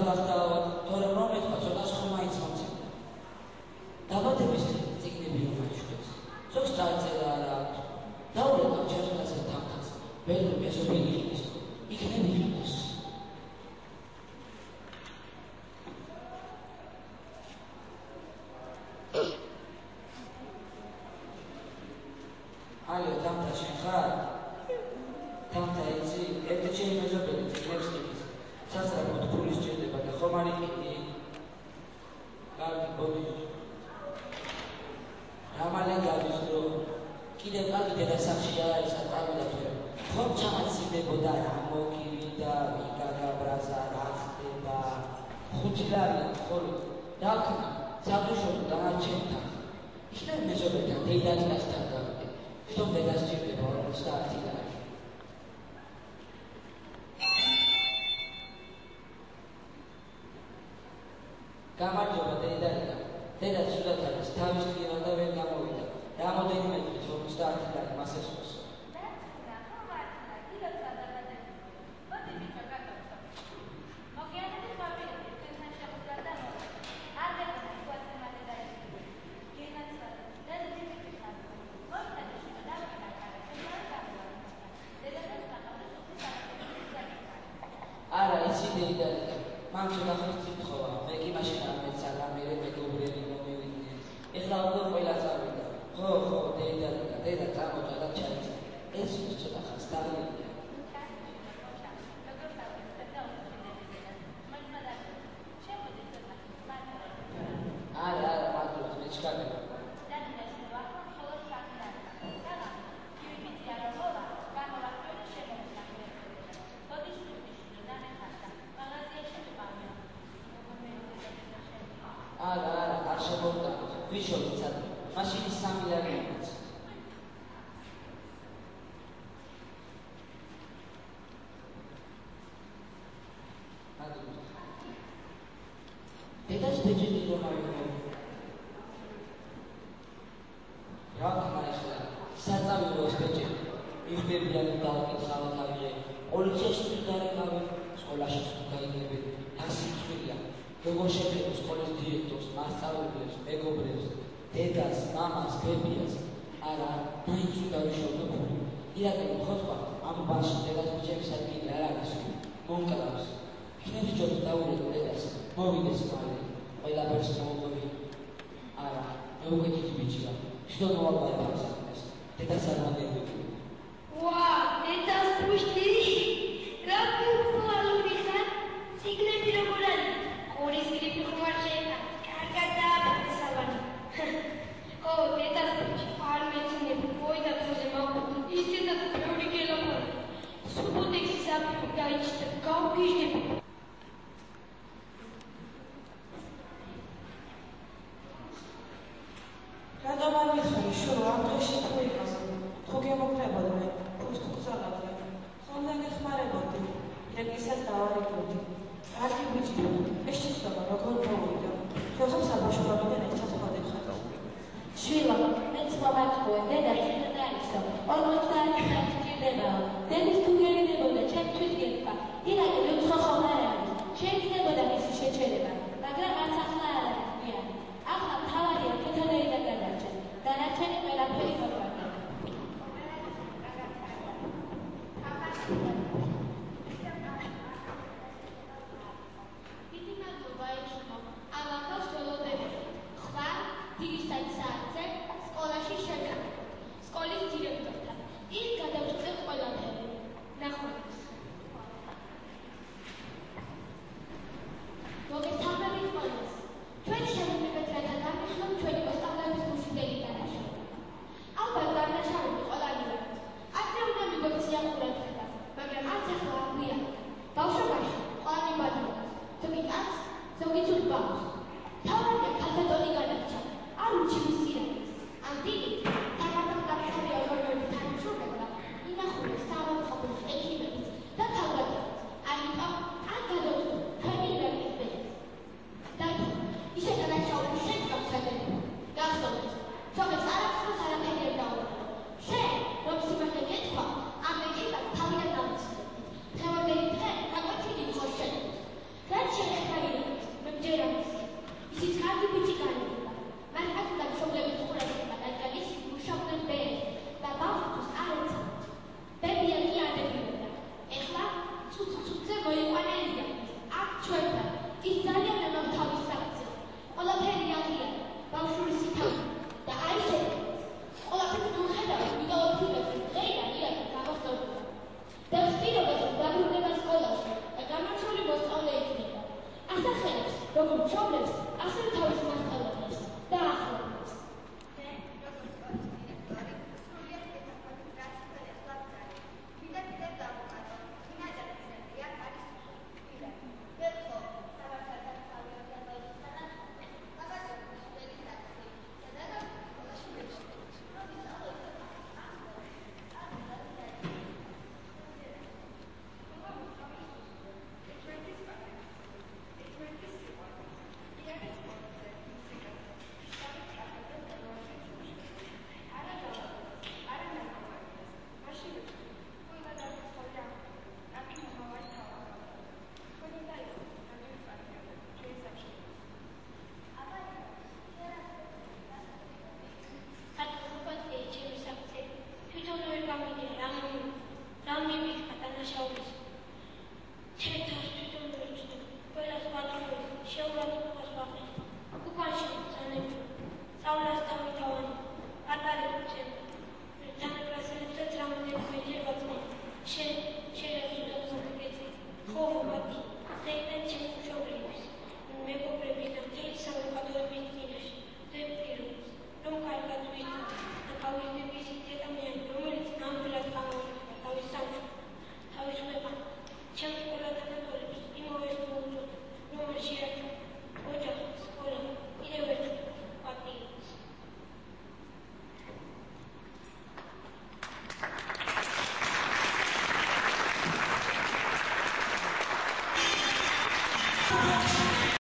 გახდა თორემ რომ ეთქვა ცოტა სხვა მაინც მომწევდა. დაბადების წიგნები რომ აიშვებს. ზოგს წარწერა არ აქვს. დაურეკავ ჩემს თამთას. ბედნი მეზობელი ხის. იქნები ხის. ალო თამთა შენ ხარ? თამთა იცი, ერთი ჩემი მეზობელი წიგნებს ხის. სასწრაფოდ ფული სჭირდება და ხომ არ იყიდი? კარგი ბოდი. რამალე გადის დრო. კიდევ კარგი დედასახში არ არის აწავიდა თორემ. ხომ ჩამაცინდებოდა რა მოგივიდა, ვიკადა ბრაზა, რა ხდება. 5 ლარი ხოლო დაქნა, საერთოდ დანარჩენთან. იქნებ მეზობელთან დეიდანასთან გავიდე. თვითონ დედას სჭირდება 50 ლარი. გამარჯობა დედალიკა. დედა სულად არის, თავის პირა და ვერ გამოვიდა. რამოდენიმე დღის 50 ლარი მას ესწროს. არა, იცი დედალიკა. მან ცოტა ხნის წინ თხოვა, მე კი მაშინ არ მეცადა, მერე მეგობრები მომივიდნენ. ეხლა უკვე ყველა წავიდა. ხო, დედალიკა, დედა წამოწვა და ჩაიწერა. ეს ცოტა ხანს დაღლილია. არა, მადლობა, მე ჩქარდება. არა, არ შემოვიტანო. ვიშოვით სადმე. მაშინ 3 ლარი იმოც. დედას ბეჭედი რომ ავიღო. რა თქმა ეხლა, საწავიდო ეს ბეჭედი. მივდებიან დავკითხავ თავზე. პოლიციაში თუ გარეკავე, სკოლაში თუ გაიგებენ. ასე ცვლია. როგორ შეხედო სკოლის დირექტორს, მასწავლებლებს, მეგობრებს, დედას, მამას, ბებიას. არა, მაინც უნდა ვიშოვდო ფული. ირაკელი ხოთვა, ამ ბანში დედას ბიჭების ადგილი არ არის. მომკლავს. იქნები ჯობი დაურეკო დედას, მოვიდეს მალე. ყველაფერს მოუყვები. არა, მე უკვე დიდი ბიჭია. შდომ მოვალ ამას. დედას არ მოგებია. ვა, დედას პუშტი. რა ფულალური ხარ? ციგნები როგორ არის? ორი სკრიპტი ხوار შეექა. კარგად დააბადე სალანი. ო, დედას არ მეცინები. მოიდა თოზე მაყურე. ისედაც ბევრი გელაპარაკე. სუბოტექსის აფრიკა გაიჩნდა. გავგიჟდები. რატომ არ მიხარი შურო ამ დღეში თუ იყავს? თუ გემოგდებოდა მე ფუს გზავნა. ხომ გეხმარებოდი. ირაკლისაც დავარეკოდი. კარგი ბიჭია. ეს შეცდომა როგორ მოვიდა? ხომ საბავშვო გამიდან ერთად ხარ. შვილა, მეც მომაწყო, დედა შენ დაიწყო. 50 წელი ჭირდება. დედის თუ გერინებოდა, ჩემთვის გეთქვა. ირაკელი უცხოხომ არ არის. შეიძლება მისი შეჩერება, მაგრამ არც ახლა არ არის გვიანი. ახლა თავარია თეთრეიდა გადარჩეს. დანარჩენი ყველაფერი მოყვარდა. დიდი მადლობა ეჩქო. ამახავს ველოდებით. ხვა დილისთან საათზე სკოლაში შევედი. სკოლის დირექტორთან. ის გადავწყვეტ ყველაფერი. ნახვამდის. მოგესალმებით ყველას. ჩვენ შევედებთ რათა დამიშლოთ ჩვენი მოსწავლეების გუშინდელი დანაშაული. ალბათ დანაშაული ყველანი ვართ. ადრე უნდა მიგოქცია ყურადღება, მაგრამ არც ახლა არ გვიან. ბავშვობაში ყველანი ბაძავდა. ზოგი კაცს, ზოგი ცუდ ბავშვს. თავარია ქალბატონი გადარჩა. არ უჩვენს სირაკეს. ამ დილით საქართველოს გაფშორია ორგანოების თანამშრომლებმა ინახულეს სამავთყოფოს ექიმების და თავგადასავლებს. ამიტომ არ გადავწყვეტ თქვენი ირაკლის ბეჭდს. დაიწყო ისე დანაშაული შენ გავხსენებ. გახსოვდეს, თორემ არასდროს არაფერი არ დაუბრუნდა. შენ რომ სიმართლე გეთქვა, ამ ექიმას თავიდან დავიცილე. დღევანდელი დღე გაკვეთილი ხო შენ. რაც შეხება როგორც მშობლებს, ასევე თავის მასწავლებლებს.